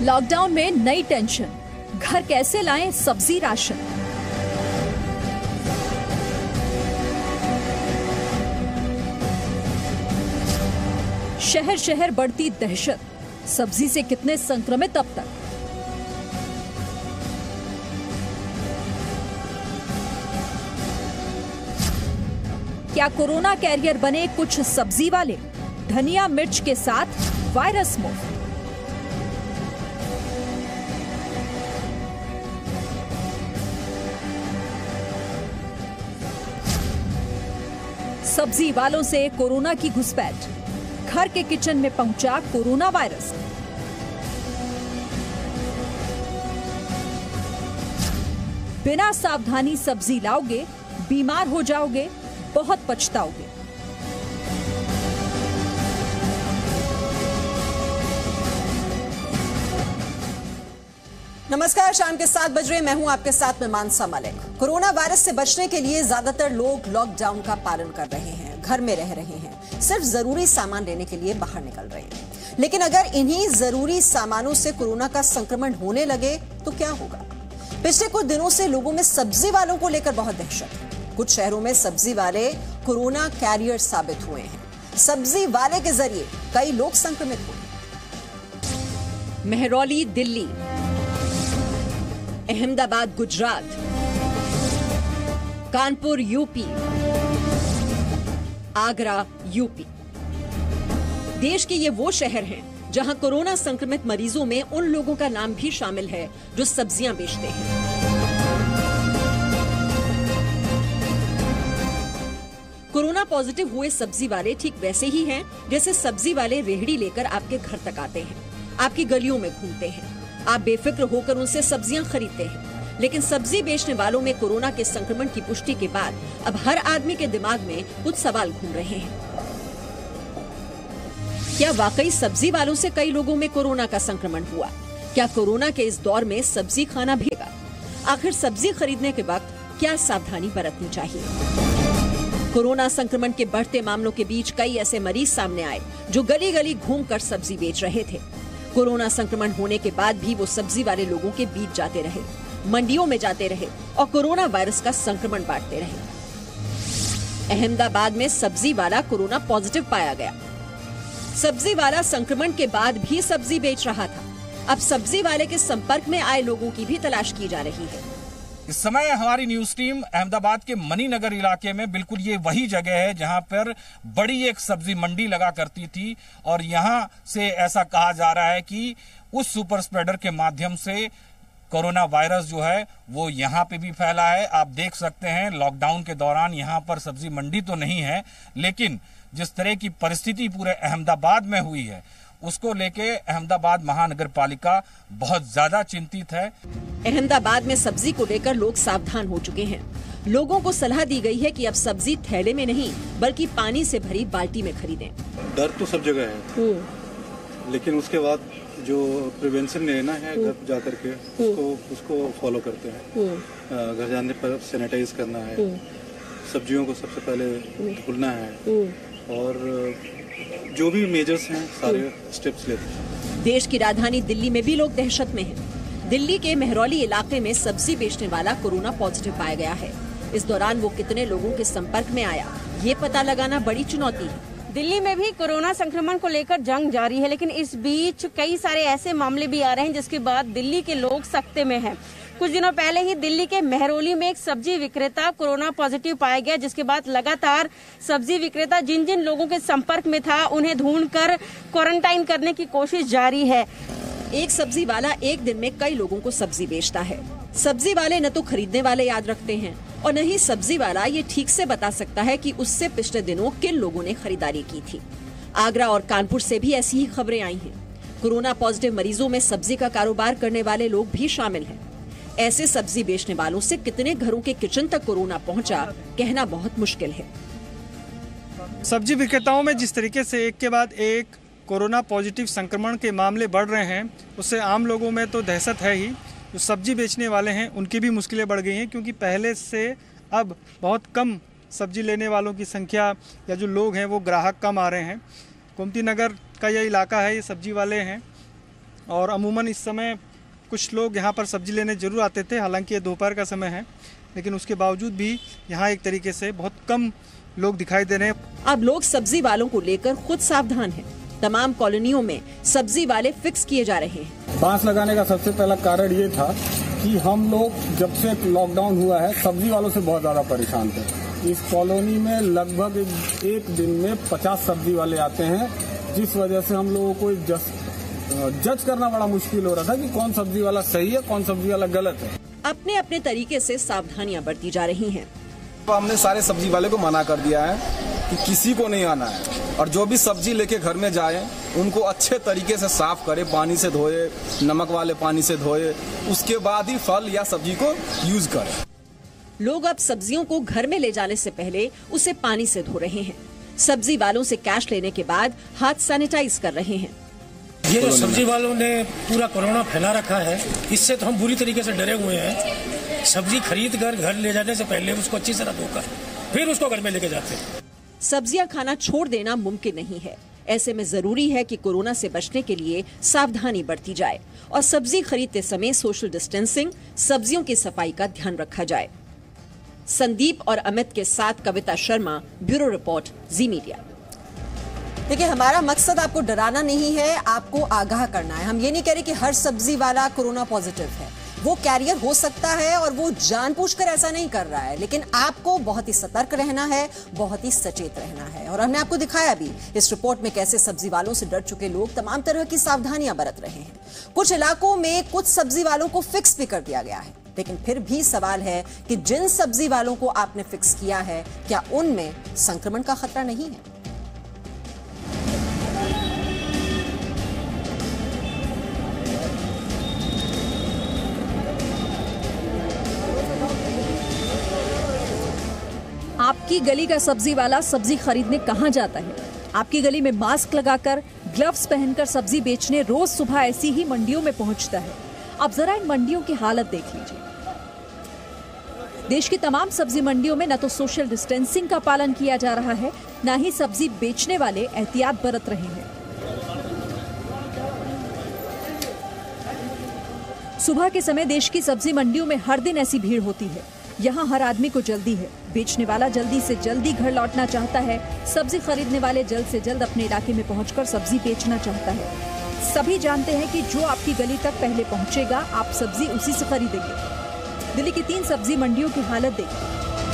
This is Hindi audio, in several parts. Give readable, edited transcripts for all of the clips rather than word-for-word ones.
लॉकडाउन में नई टेंशन, घर कैसे लाएं सब्जी राशन। शहर शहर बढ़ती दहशत, सब्जी से कितने संक्रमित अब तक। क्या कोरोना कैरियर बने कुछ सब्जी वाले, धनिया मिर्च के साथ वायरस मुक्त। सब्जी वालों से कोरोना की घुसपैठ, घर के किचन में पहुंचा कोरोना वायरस। बिना सावधानी सब्जी लाओगे, बीमार हो जाओगे, बहुत पछताओगे। नमस्कार, शाम के 7 बज रहे, मैं हूं आपके साथ में मानसा मलिक। कोरोना वायरस से बचने के लिए ज्यादातर लोग लॉकडाउन का पालन कर रहे हैं, घर में रह रहे हैं, सिर्फ जरूरी सामान लेने के लिए बाहर निकल रहे हैं। लेकिन अगर इन्हीं जरूरी सामानों से कोरोना का संक्रमण होने लगे तो क्या होगा? पिछले कुछ दिनों से लोगों में सब्जी वालों को लेकर बहुत दहशत है। कुछ शहरों में सब्जी वाले कोरोना कैरियर साबित हुए हैं। सब्जी वाले के जरिए कई लोग संक्रमित हुए। Mehrauli Delhi, Ahmedabad Gujarat, Kanpur UP, Agra UP. देश के ये वो शहर हैं जहां कोरोना संक्रमित मरीजों में उन लोगों का नाम भी शामिल है जो सब्जियां बेचते हैं। कोरोना पॉजिटिव हुए सब्जी वाले ठीक वैसे ही हैं जैसे सब्जी वाले रेहड़ी लेकर आपके घर तक आते हैं, आपकी गलियों में घूमते हैं, आप बेफिक्र होकर उनसे सब्जियां खरीदते हैं। लेकिन सब्जी बेचने वालों में कोरोना के संक्रमण की पुष्टि के बाद अब हर आदमी के दिमाग में कुछ सवाल घूम रहे हैं। क्या वाकई सब्जी वालों से कई लोगों में कोरोना का संक्रमण हुआ? क्या कोरोना के इस दौर में सब्जी खाना भी होगा? आखिर सब्जी खरीदने के वक्त क्या सावधानी बरतनी चाहिए? कोरोना संक्रमण के बढ़ते मामलों के बीच कई ऐसे मरीज सामने आए जो गली गली घूमकर सब्जी बेच रहे थे। कोरोना संक्रमण होने के बाद भी वो सब्जी वाले लोगों के बीच जाते रहे, मंडियों में जाते रहे और कोरोना वायरस का संक्रमण बांटते रहे। अहमदाबाद में सब्जी वाला कोरोना पॉजिटिव पाया गया। सब्जी वाला संक्रमण के बाद भी सब्जी बेच रहा था। अब सब्जी वाले के संपर्क में आए लोगों की भी तलाश की जा रही है। इस समय हमारी न्यूज टीम अहमदाबाद के मणिनगर इलाके में, बिल्कुल ये वही जगह है जहां पर बड़ी एक सब्जी मंडी लगा करती थी और यहां से ऐसा कहा जा रहा है कि उस सुपर स्प्रेडर के माध्यम से कोरोना वायरस जो है वो यहाँ पे भी फैला है। आप देख सकते हैं लॉकडाउन के दौरान यहाँ पर सब्जी मंडी तो नहीं है, लेकिन जिस तरह की परिस्थिति पूरे अहमदाबाद में हुई है उसको लेके अहमदाबाद महानगर पालिका बहुत ज्यादा चिंतित है। अहमदाबाद में सब्जी को लेकर लोग सावधान हो चुके हैं। लोगों को सलाह दी गई है कि अब सब्जी थैले में नहीं बल्कि पानी से भरी बाल्टी में खरीदें। डर तो सब जगह है, लेकिन उसके बाद जो प्रिवेंशन लेना है घर जाकर के उसको फॉलो करते हैं। घर जाने पर सैनिटाइज करना है, सब्जियों को सबसे पहले धुलना है और जो भी मेजर्स हैं सारे स्टेप्स लेते हैं। देश की राजधानी दिल्ली में भी लोग दहशत में हैं। दिल्ली के मेहरौली इलाके में सब्जी बेचने वाला कोरोना पॉजिटिव पाया गया है। इस दौरान वो कितने लोगों के संपर्क में आया, ये पता लगाना बड़ी चुनौती है। दिल्ली में भी कोरोना संक्रमण को लेकर जंग जारी है, लेकिन इस बीच कई सारे ऐसे मामले भी आ रहे हैं जिसके बाद दिल्ली के लोग सख्ते में हैं। कुछ दिनों पहले ही दिल्ली के मेहरौली में एक सब्जी विक्रेता कोरोना पॉजिटिव पाया गया, जिसके बाद लगातार सब्जी विक्रेता जिन जिन लोगों के संपर्क में था उन्हें ढूंढकर क्वारंटाइन करने की कोशिश जारी है। एक सब्जी वाला एक दिन में कई लोगों को सब्जी बेचता है। सब्जी वाले न तो खरीदने वाले याद रखते हैं और न ही सब्जी वाला ये ठीक से बता सकता है कि उससे पिछले दिनों किन लोगों ने खरीदारी की थी। आगरा और कानपुर से भी ऐसी ही खबरें आई हैं। कोरोना पॉजिटिव मरीजों में सब्जी का कारोबार करने वाले लोग भी शामिल हैं। ऐसे सब्जी बेचने वालों से कितने घरों के किचन तक कोरोना पहुंचा, कहना बहुत मुश्किल है। सब्जी विक्रेताओं में जिस तरीके से एक के बाद एक कोरोना पॉजिटिव संक्रमण के मामले बढ़ रहे हैं, उससे आम लोगों में तो दहशत है ही। जो सब्जी बेचने वाले हैं उनकी भी मुश्किलें बढ़ गई हैं, क्योंकि पहले से अब बहुत कम सब्जी लेने वालों की संख्या या जो लोग हैं वो ग्राहक कम आ रहे हैं। गोमती नगर का यह इलाका है, ये सब्जी वाले हैं और अमूमन इस समय कुछ लोग यहाँ पर सब्जी लेने जरूर आते थे, हालांकि ये दोपहर का समय है, लेकिन उसके बावजूद भी यहाँ एक तरीके से बहुत कम लोग दिखाई दे रहे हैं। अब लोग सब्जी वालों को लेकर खुद सावधान हैं। तमाम कॉलोनियों में सब्जी वाले फिक्स किए जा रहे हैं। बांस लगाने का सबसे पहला कारण ये था कि हम लोग जब से लॉकडाउन हुआ है सब्जी वालों से बहुत ज्यादा परेशान थे। इस कॉलोनी में लगभग एक दिन में 50 सब्जी वाले आते हैं, जिस वजह से हम लोगों को जज करना बड़ा मुश्किल हो रहा था कि कौन सब्जी वाला सही है, कौन सब्जी वाला गलत है। अपने अपने तरीके से सावधानियां बरती जा रही हैं। तो हमने सारे सब्जी वाले को मना कर दिया है कि किसी को नहीं आना है, और जो भी सब्जी लेके घर में जाए उनको अच्छे तरीके से साफ करे, पानी से धोए, नमक वाले पानी से धोए, उसके बाद ही फल या सब्जी को यूज करे। लोग अब सब्जियों को घर में ले जाने से पहले उसे पानी से धो रहे हैं। सब्जी वालों से कैश लेने के बाद हाथ सैनिटाइज कर रहे हैं। ये जो सब्जी वालों ने पूरा कोरोना फैला रखा है, इससे तो हम बुरी तरीके से डरे हुए हैं। सब्जी खरीद कर घर ले जाने से पहले उसको अच्छी तरह धोकर फिर उसको घर में लेके जाते हैं। सब्जियां खाना छोड़ देना मुमकिन नहीं है। ऐसे में जरूरी है कि कोरोना से बचने के लिए सावधानी बरती जाए और सब्जी खरीदते समय सोशल डिस्टेंसिंग, सब्जियों की सफाई का ध्यान रखा जाए। संदीप और अमित के साथ Kavita Sharma, bureau report, Zee media. देखिए, हमारा मकसद आपको डराना नहीं है, आपको आगाह करना है। हम ये नहीं कह रहे कि हर सब्जी वाला कोरोना पॉजिटिव है, वो कैरियर हो सकता है और वो जानबूझकर ऐसा नहीं कर रहा है, लेकिन आपको बहुत ही सतर्क रहना है, बहुत ही सचेत रहना है। और हमने आपको दिखाया भी इस रिपोर्ट में कैसे सब्जी वालों से डर चुके लोग तमाम तरह की सावधानियां बरत रहे हैं। कुछ इलाकों में कुछ सब्जी वालों को फिक्स भी कर दिया गया है, लेकिन फिर भी सवाल है कि जिन सब्जी वालों को आपने फिक्स किया है, क्या उनमें संक्रमण का खतरा नहीं है? आपकी गली का सब्जी वाला सब्जी खरीदने कहां जाता है? आपकी गली में मास्क लगाकर, ग्लव्स पहनकर सब्जी बेचने रोज सुबह ऐसी ही मंडियों में पहुंचता है। अब जरा इन मंडियों की हालत देख लीजिए। देश की तमाम सब्जी मंडियों में न तो सोशल डिस्टेंसिंग का पालन किया जा रहा है, न ही सब्जी बेचने वाले एहतियात बरत रहे हैं। सुबह के समय देश की सब्जी मंडियों में हर दिन ऐसी भीड़ होती है। यहाँ हर आदमी को जल्दी है। बेचने वाला जल्दी से जल्दी घर लौटना चाहता है, सब्जी खरीदने वाले जल्द से जल्द अपने इलाके में पहुंचकर सब्जी बेचना चाहता है। सभी जानते हैं कि जो आपकी गली तक पहले पहुंचेगा, आप सब्जी उसी से खरीदेंगे। दिल्ली की 3 सब्जी मंडियों की हालत देखिए।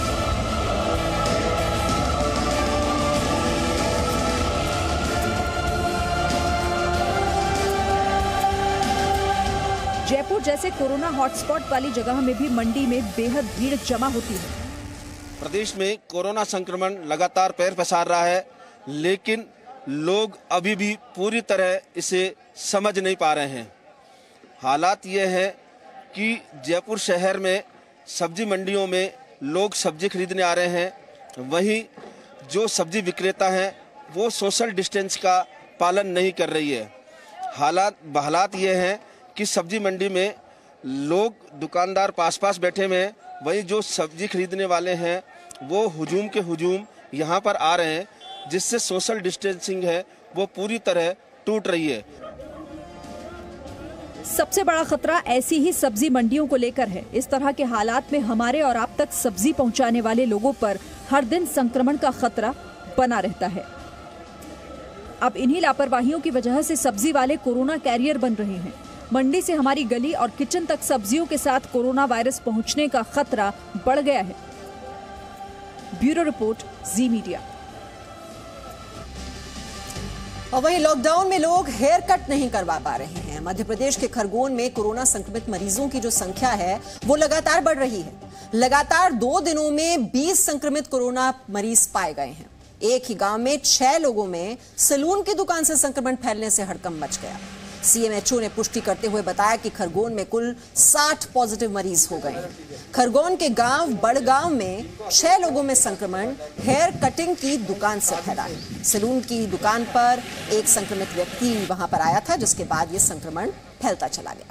जयपुर जैसे कोरोना हॉटस्पॉट वाली जगह में भी मंडी में बेहद भीड़ जमा होती है। प्रदेश में कोरोना संक्रमण लगातार पैर पसार रहा है, लेकिन लोग अभी भी पूरी तरह इसे समझ नहीं पा रहे हैं। हालात ये है कि जयपुर शहर में सब्जी मंडियों में लोग सब्जी खरीदने आ रहे हैं, वहीं जो सब्जी विक्रेता हैं वो सोशल डिस्टेंस का पालन नहीं कर रही है। हालात ये हैं कि सब्जी मंडी में लोग, दुकानदार पास पास बैठे हुए हैं, वहीं जो सब्जी खरीदने वाले हैं वो हुजूम के हुजूम यहाँ पर आ रहे हैं, जिससे सोशल डिस्टेंसिंग है वो पूरी तरह टूट रही है। सबसे बड़ा खतरा ऐसी ही सब्जी मंडियों को लेकर है। इस तरह के हालात में हमारे और आप तक सब्जी पहुंचाने वाले लोगों पर हर दिन संक्रमण का खतरा बना रहता है। अब इन्हीं लापरवाहियों की वजह से सब्जी वाले कोरोना कैरियर बन रहे हैं। मंडी से हमारी गली और किचन तक सब्जियों के साथ कोरोना वायरस पहुंचने का खतरा बढ़ गया है। Bureau report, Zee media. और वहीं लॉकडाउन में लोग हेयर कट नहीं करवा पा रहे हैं। मध्य प्रदेश के खरगोन में कोरोना संक्रमित मरीजों की जो संख्या है वो लगातार बढ़ रही है। लगातार 2 दिनों में 20 संक्रमित कोरोना मरीज पाए गए हैं। एक ही गांव में 6 लोगों में सैलून की दुकान से संक्रमण फैलने से हड़कंप मच गया। सीएमएचओ ने पुष्टि करते हुए बताया कि खरगोन में कुल 60 पॉजिटिव मरीज हो गए हैं। खरगोन के गांव बड़गांव में 6 लोगों में संक्रमण हेयर कटिंग की दुकान से फैला है। सैलून की दुकान पर एक संक्रमित व्यक्ति वहां पर आया था, जिसके बाद ये संक्रमण फैलता चला गया।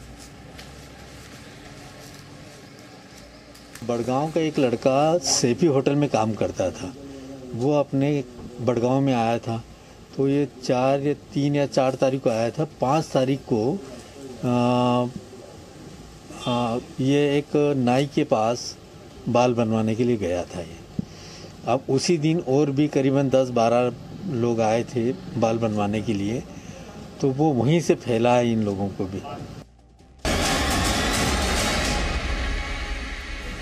बड़गांव का एक लड़का सेपी होटल में काम करता था। वो अपने बड़गांव में आया था तो ये 3 या 4 तारीख को आया था। 5 तारीख को ये एक नाई के पास बाल बनवाने के लिए गया था ये। अब उसी दिन और भी करीबन 10-12 लोग आए थे बाल बनवाने के लिए, तो वो वहीं से फैला है इन लोगों को भी।